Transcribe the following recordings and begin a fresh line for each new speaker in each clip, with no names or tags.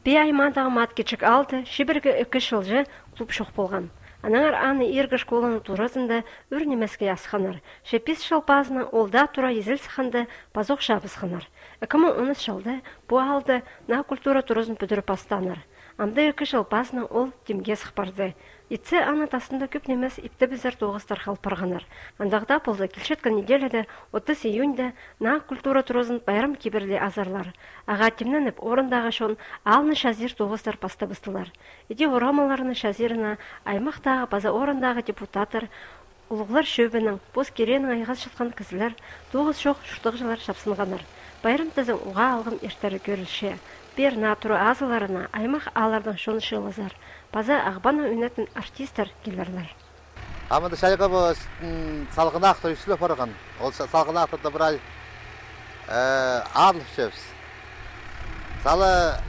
Бе аймандағы маткечік алды, шибіргі 2 жылжы клуб шоқ болған. Анаңар аны ергі школаны туразында үрнемеске асқанар. Шепис шалпазына олда тура езіл сықанды базоқ шабысқанар. 2013 жылды бұ алды на культура туризм бүдіріп астанар. Амды 2 шалпазына ол демге сықпарды. Итсе аны тасында көп немес ипті біздер тоғыстар қалпырғанар. Андағда болды келшеткен неделеді 30 июньді на культура туризм байрам кеберле азарлар. Аға темненіп орындағы шон алны шазир тоғыстар пасты бұстылар. Иде орамаларыны шазирына аймақтағы база орындағы депутатыр, ұлығылар шөбінің, боз керенің айғаз шытқан кізілер, тоғыз шоқ шұртық шапсынғанар. Байрам тізің ұға алғым ештері көрілше. Бер натуры азыларына аймақ алардың шоны шылызар. База ағбаны үнетін артистер келерлер.
Амында шайға бұл салғын ақтыр үшілі қорған. Ол салғын ақтырды бір ай арлық шөпс. Салы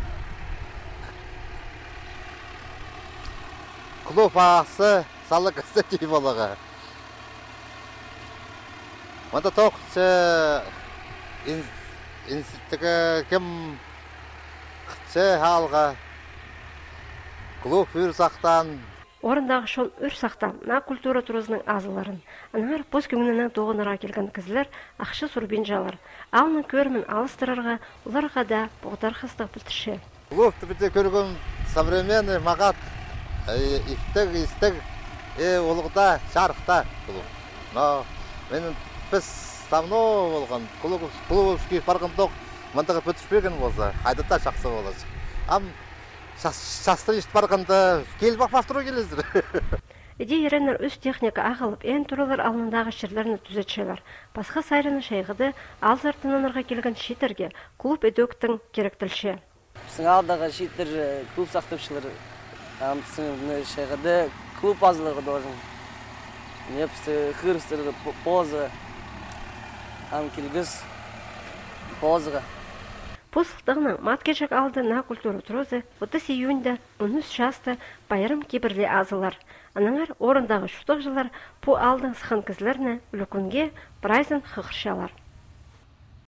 клуб ағысы салы көстетей болығы. Онда тоқшы институттығы кім қытшы халға клуб үр сақтан.
Орындағы шон үр сақтан на культура туризмның азыларын. Анығар поз көмінінің тоғыныра келген кізілер ақшы сұрбен жалар. Алны көрмін алыстырарға, оларға да бұғдар қыстық білтіші.
Клубты біте көрген современный мағат, истік, олығда, шарықта клуб. Менің біз давно болған, клубовский парқындық мұндағы бүтішпеген болса, қайдата шақсы болады. Шастыр ешті барғанда келіп бақпақтыру келесіздір.
Иде еренер өз техника ағылып, ән тұрылар алындағы шерлеріні түзетшелер. Басқа сайрыны шайғыды алзартынанырға келген шетерге клуб эдөктің керектілші.
Біздің алдағы шетер клуб сақтыпшылар шайғыды клуб азылығы должен. Непсі қырыстырғы позы, келгіз позыға.
Пұсылтығының маткешек алды на культура туризы 30 июньді 13 жасты байырым кебірле азылар. Анаңар орындағы шутық жылар бұ алдың сықын кізлеріне үлікінге прайзын қықыршалар.